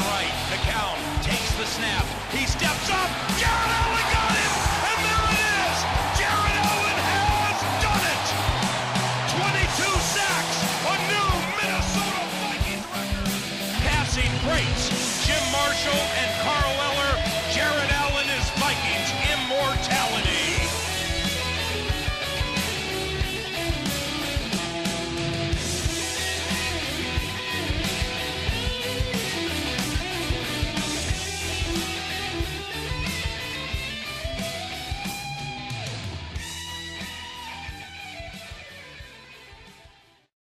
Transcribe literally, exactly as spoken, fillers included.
right. McCown takes the snap. He steps up. Jared Allen got him, and there it is. Jared Allen has done it. twenty-two sacks, a new Minnesota Vikings record. Passing greats, Jim Marshall and